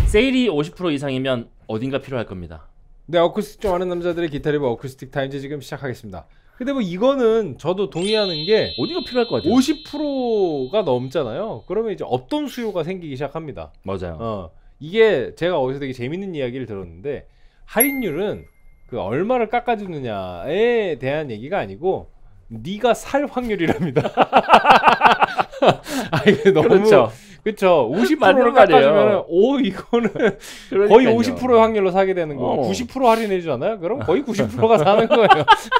세일이 50% 이상이면 어딘가 필요할 겁니다. 네, 어쿠스틱 좀 아는 남자들의 기타 리뷰 어쿠스틱 타임즈 지금 시작하겠습니다. 근데 뭐 이거는 저도 동의하는 게 어딘가 필요할 것 같아요. 50%가 넘잖아요. 그러면 이제 없던 수요가 생기기 시작합니다. 맞아요. 이게 제가 어디서 되게 재밌는 이야기를 들었는데 할인율은 그 얼마를 깎아주느냐에 대한 얘기가 아니고 네가 살 확률이랍니다. 아, 이게 너무 그렇죠. 그쵸. 50%를 깎아주면 오 이거는 그러니까요. 거의 50%의 확률로 사게 되는 거. 90% 할인해 주잖아요. 그럼 거의 90%가 사는 거예요.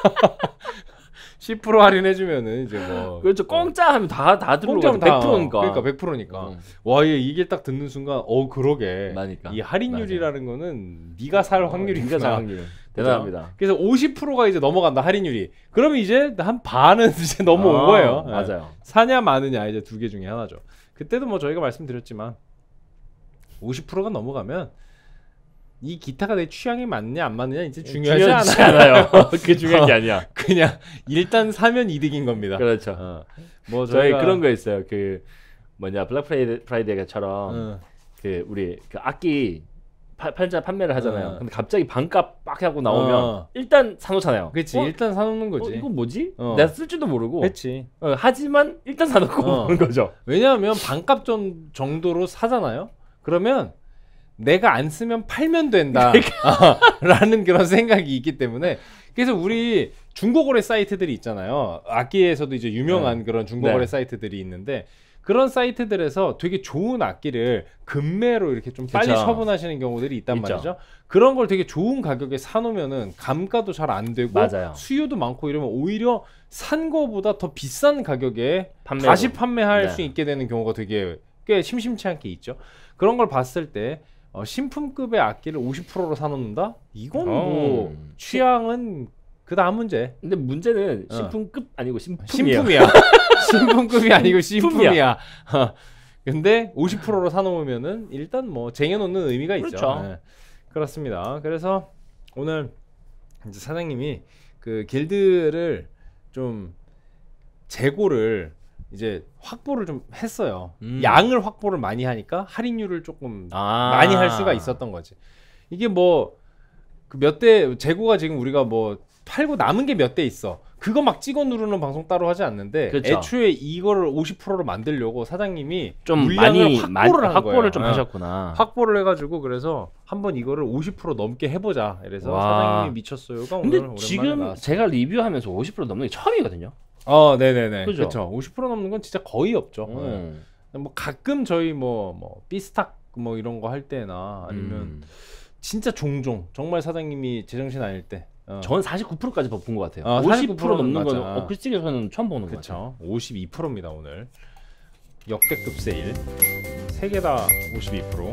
10% 할인해주면은 이제 뭐 그렇죠. 공짜 하면 다 들어가죠. 100%니까. 그러니까 100%니까. 와, 이게 딱 듣는 순간 그러게. 맞으니까. 이 할인율이라는 거는 네가 살 확률이구나. 네가 살 확률. 대단합니다. 그래서 50%가 이제 넘어간다 할인율이. 그러면 이제 한 반은 이제 넘어온 거예요. 맞아요. 사냐 마느냐 이제 두 개 중에 하나죠. 그때도 뭐 저희가 말씀드렸지만 50%가 넘어가면 이 기타가 내 취향에 맞느냐 안 맞느냐 이제 중요하지 않아요. 그게 중요한 게 아니야. 그냥 일단 사면 이득인 겁니다. 그렇죠. 뭐 저희 그런 거 있어요. 그 뭐냐 블랙 프라이데이처럼 그 우리 그 악기 팔자 판매를 하잖아요. 근데 갑자기 반값 빡 하고 나오면 일단 사놓잖아요. 그렇지. 일단 사놓는 거지. 이건 뭐지? 내가 쓸지도 모르고. 그렇지. 하지만 일단 사놓고 보는 거죠. 왜냐하면 반값 정도로 사잖아요. 그러면 내가 안 쓰면 팔면 된다 라는 그런 생각이 있기 때문에 그래서 우리 중고거래 사이트들이 있잖아요. 악기에서도 이제 유명한 그런 중고거래 사이트들이 있는데 그런 사이트들에서 되게 좋은 악기를 금매로 이렇게 좀 빨리 처분하시는 경우들이 있단 말이죠. 그런 걸 되게 좋은 가격에 사놓으면은 감가도 잘 안 되고 수요도 많고 이러면 오히려 산 거보다 더 비싼 가격에 다시 판매할 수 있게 되는 경우가 되게 꽤 심심치 않게 있죠. 그런 걸 봤을 때 신품급의 악기를 50%로 사놓는다? 이건 뭐 취향은 그 다음 문제. 근데 문제는 신품급 아니고 신품이야. 신품급이 아니고 신품이야. 근데 50%로 사놓으면은 일단 뭐 쟁여놓는 의미가 있죠. 네. 그렇습니다. 그래서 오늘 이제 사장님이 그 길드를 좀 재고를 이제 확보를 좀 했어요. 양을 확보를 많이 하니까 할인율을 조금 많이 할 수가 있었던 거지. 이게 뭐 그 몇 대 재고가 지금 우리가 뭐 팔고 남은 게 몇 대 있어. 그거 막 찍어 누르는 방송 따로 하지 않는데 애초에 이거를 50%로 만들려고 사장님이 좀 물량을 확보를 좀 하셨구나. 확보를 해가지고 그래서 한번 이거를 50% 넘게 해보자. 이래서 사장님이 미쳤어요가 근데 오늘 지금 나왔어요. 제가 리뷰하면서 50% 넘는 게 처음이거든요. 네네네. 그렇죠. 50% 넘는 건 진짜 거의 없죠. 뭐 가끔 저희 뭐 비스탁 뭐 이런 거 할 때나 아니면 진짜 종종 정말 사장님이 제정신 아닐 때. 저는 49%까지 본 것 같아요. 50% 넘는 건 어쿠스틱에서는 처음 보는 것 같아요. 52%입니다 오늘. 역대급 세일. 3개 다 52%.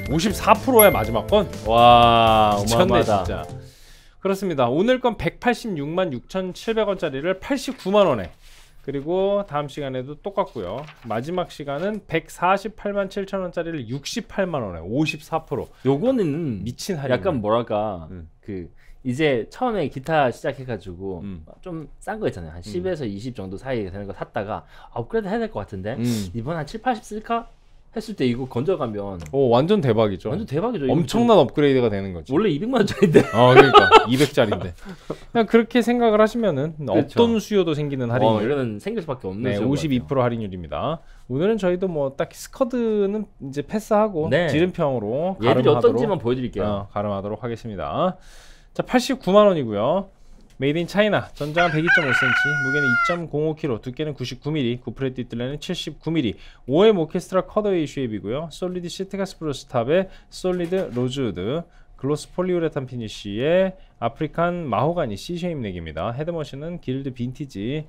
54%야 마지막 건. 와, 미쳤네 진짜. 그렇습니다. 오늘 건 186만 6,700원짜리를 89만 원에. 그리고 다음 시간에도 똑같고요. 마지막 시간은 148만 7천원짜리를 68만 원에 54%. 요거는 미친 할인. 약간 뭐랄까 그 이제 처음에 기타 시작해가지고 좀 싼 거 있잖아요. 한 10에서 20 정도 사이에 되는 거 샀다가 업그레이드 해야 될 것 같은데 이번 한 7, 80 쓸까? 했을 때 이거 건져가면 완전 대박이죠. 완전 대박이죠. 엄청난 업그레이드가 되는 거지. 원래 200만 원짜리인데. 그러니까 200짜리인데. 그냥 그렇게 생각을 하시면은 없던 수요도 생기는 할인율. 이거는 생길 수밖에 없는 수요. 52% 할인율입니다. 오늘은 저희도 뭐 딱히 스커드는 이제 패스하고 지름평으로 얘들이 어떤지만 보여드릴게요. 가름하도록 하겠습니다. 자, 89만 원이고요. 메이드 인 차이나. 전장은 102.5cm, 무게는 2.05kg, 두께는 99mm, 9프렛 뒷둘레는 79mm, OM 오케스트라 컷어웨이 쉐입이고요. 솔리드 시트가스 브루스 탑에 솔리드 로즈우드, 글로스 폴리우레탄 피니쉬의 아프리칸 마호가니 C쉐입 넥입니다. 헤드머신은 길드 빈티지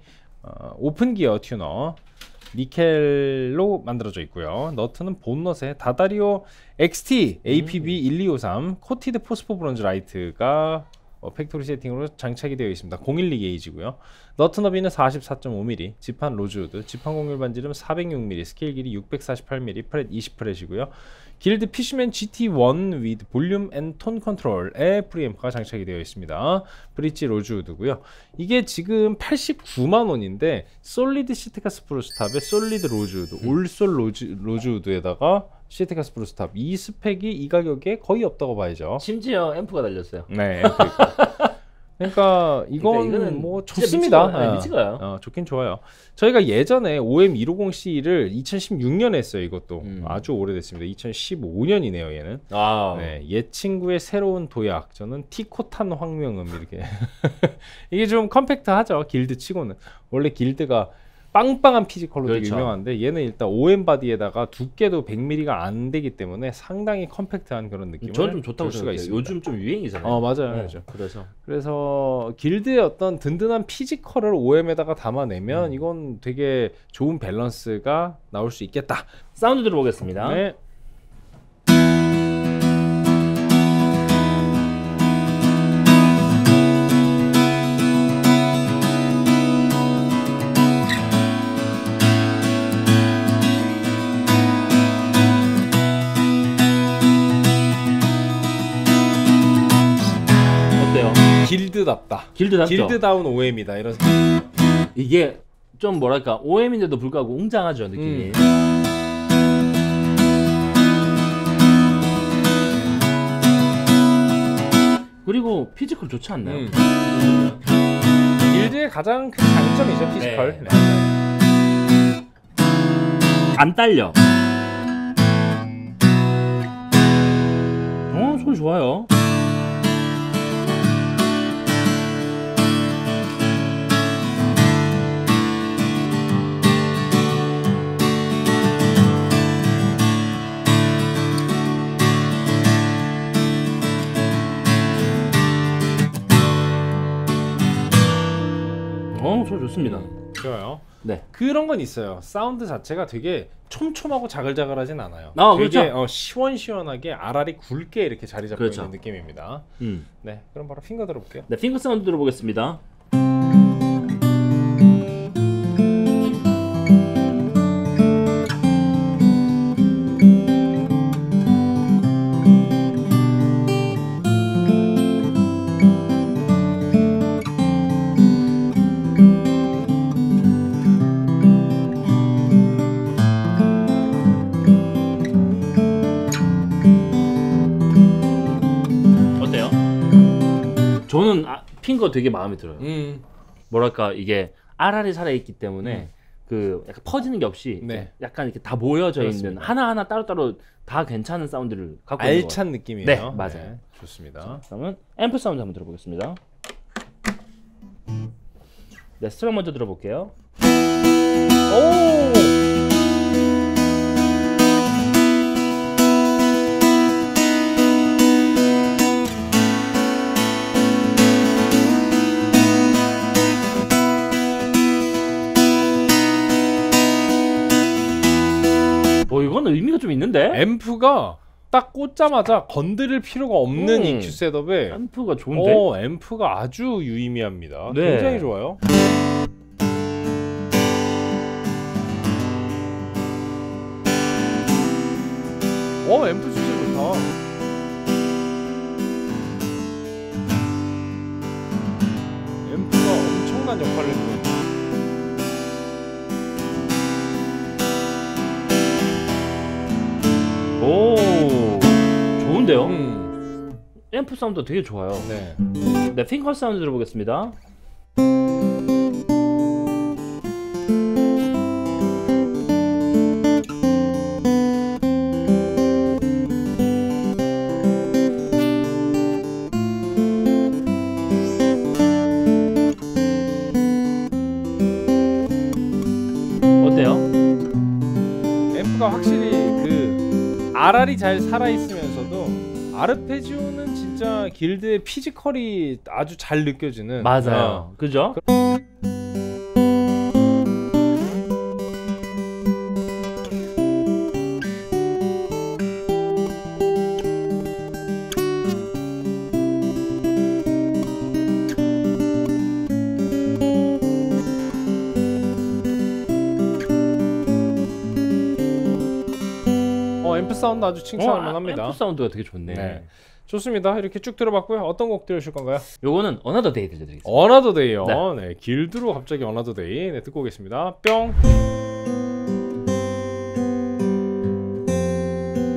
오픈 기어 튜너 니켈로 만들어져 있고요. 너트는 본넛에 다다리오 XT APB 1253 코티드 포스포 브론즈 라이트가 팩토리 세팅으로 장착이 되어 있습니다. 012 게이지고요. 너트 너비는 44.5mm, 지판 로즈우드, 지판 공률 반지름 406mm, 스케일 길이 648mm, 프렛 20프렛이고요. 길드 피쉬맨 GT1 with 볼륨 앤 톤 컨트롤의 프리앰프가 장착이 되어 있습니다. 브릿지 로즈우드고요. 이게 지금 89만 원인데 솔리드 시트가스 브루스 탑에 솔리드 로즈우드, 올솔 로즈우드에다가 시테카스 브루스탑 이 스펙이 이 가격에 거의 없다고 봐야죠. 심지어 앰프가 달렸어요. 네. 그러니까 이거는 뭐 좋습니다. 미치가요. 좋긴 좋아요. 저희가 예전에 OM150C를 2016년에 했어요. 이것도 아주 오래됐습니다. 2015년이네요. 얘는. 네, 옛 친구의 새로운 도약. 저는 티코탄 황명음 이렇게. 이게 좀 컴팩트하죠. 길드 치고는. 원래 길드가 빵빵한 피지컬로 되게 유명한데 얘는 일단 OM 바디에다가 두께도 100mm가 안 되기 때문에 상당히 컴팩트한 그런 느낌을 저는 좀 좋다고 볼 수가 있습니다. 요즘 좀 유행이잖아요. 맞아요. 그래서 길드의 어떤 든든한 피지컬을 OM에다가 담아내면 이건 되게 좋은 밸런스가 나올 수 있겠다. 사운드 들어보겠습니다. 네. 길드답다. 길드다운 OM이다. 이런. 이게 좀 뭐랄까 OM인데도 불구하고 웅장하죠 느낌이. 그리고 피지컬 좋지 않나요? 길드의 가장 큰 장점이죠 피지컬. 네. 안 딸려. 소리 좋아요. 소리 좋습니다. 좋아요. 네. 그런 건 있어요. 사운드 자체가 되게 촘촘하고 자글자글하진 않아요. 되게 그렇죠. 시원시원하게 RR이 굵게 이렇게 자리 잡고 있는 느낌입니다. 네, 그럼 바로 핑거 들어볼게요. 네, 핑거 사운드 들어보겠습니다. 저는 핑거 되게 마음에 들어요. 뭐랄까 이게 RR이 살아있기 때문에 그 약간 퍼지는 게 없이 약간 이렇게 다 모여져 있는 하나하나 따로따로 다 괜찮은 사운드를 갖고 있는 것 알찬 느낌이에요. 네, 맞아요. 네, 좋습니다. 자, 그러면 앰프 사운드 한번 들어보겠습니다. 네, 스트럼 먼저 들어볼게요. 오! 이거는 의미가 좀 있는데? 앰프가 딱 꽂자마자 건드릴 필요가 없는 EQ 셋업에 앰프가 좋은데? 앰프가 아주 유의미합니다. 네. 굉장히 좋아요. 앰프 진짜 좋다. 앰프가 엄청난 역할을 해주고 있다. 오, 좋은데요? 앰프 사운드 되게 좋아요. 네. 네, 핑거 사운드 들어보겠습니다. 어때요? 앰프가 확실히 그 RR이 잘 살아있으면서도 아르페지오는 진짜 길드의 피지컬이 아주 잘 느껴지는. 맞아요. 그죠? 앰프 사운드 아주 칭찬할 만합니다. 앰프 사운드가 되게 좋네. 네. 좋습니다. 이렇게 쭉 들어봤고요. 어떤 곡 들으실 건가요? 요거는 어나더 데이 들려드리겠습니다. 어나더 데이요. 네. 네, 길드로 갑자기 어나더 데이. 네, 듣고 오겠습니다. 뿅.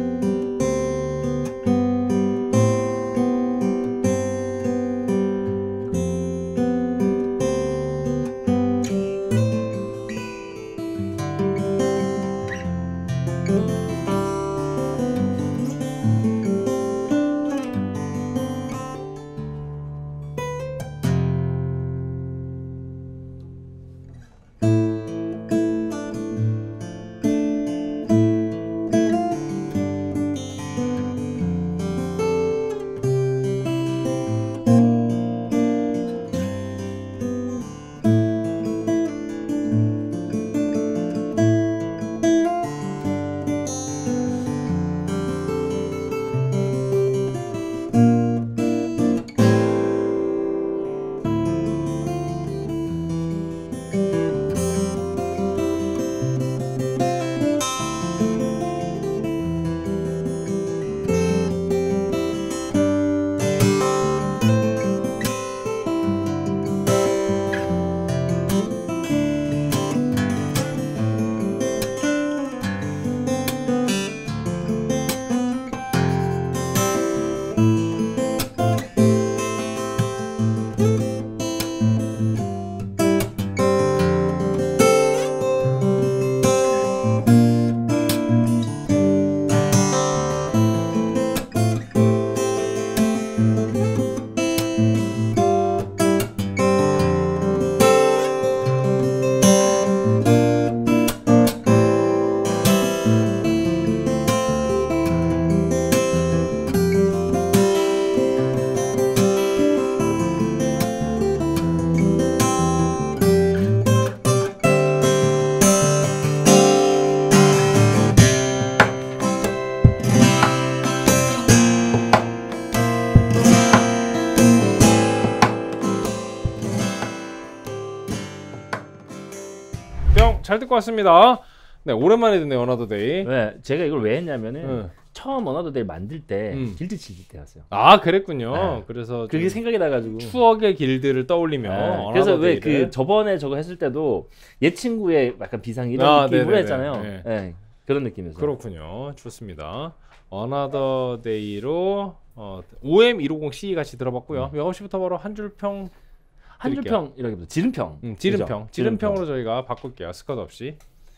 잘 듣고 왔습니다. 네, 오랜만에 듣네 어나더 데이. 네, 제가 이걸 왜 했냐면은 처음 어나더 데이 만들 때 길드 칠 때였어요. 아, 그랬군요. 네. 그래서 그게 생각이 나가지고 추억의 길드를 떠올리며. 네. 그래서 왜 그 저번에 저거 했을 때도 옛 친구의 약간 비상 이런 느낌으로 했잖아요. 네. 네. 그런 느낌이었어요. 그렇군요. 좋습니다. 어나더 데이로 OM150C 같이 들어봤고요. 몇 시부터 바로 한 줄평. 한 줄평 이라기보다 지름평. 지름평으로 저희가 바꿀게요. 스쿼드 없이.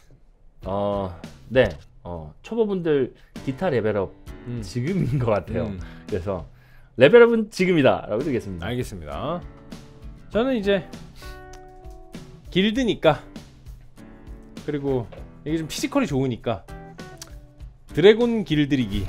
네. 초보분들 기타 레벨업 지금인 것 같아요. 그래서 레벨업은 지금이다라고 드리겠습니다. 알겠습니다. 저는 이제 길드니까, 그리고 이게 좀 피지컬이 좋으니까 드래곤 길들이기.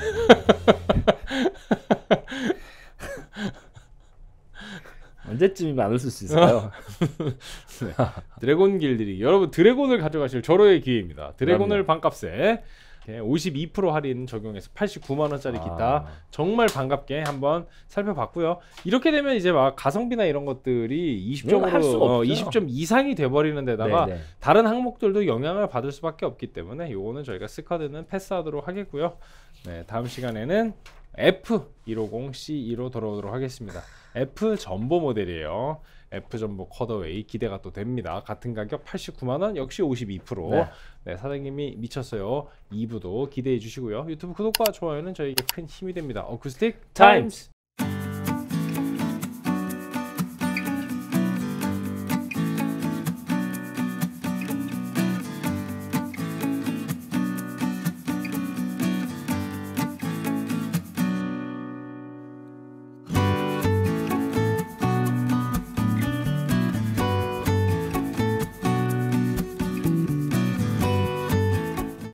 언제쯤이면 안 웃을 수 있을까요? 네. 드래곤 길들이기. 여러분 드래곤을 가져가실 절호의 기회입니다. 드래곤을 그럼요. 반값에 52% 할인 적용해서 89만원짜리 기타 정말 반갑게 한번 살펴봤고요. 이렇게 되면 이제 막 가성비나 이런 것들이 20점으로 20점 이상이 돼버리는 데다가 네네. 다른 항목들도 영향을 받을 수밖에 없기 때문에 요거는 저희가 스쿼드는 패스하도록 하겠고요. 네, 다음 시간에는 F150C2로 돌아오도록 하겠습니다. F 전보 모델이에요. F 전보 쿼더웨이 기대가 또 됩니다. 같은 가격 89만원, 역시 52%. 네. 네, 사장님이 미쳤어요. 2부도 기대해 주시고요. 유튜브 구독과 좋아요는 저에게 큰 힘이 됩니다. 어쿠스틱 타임스!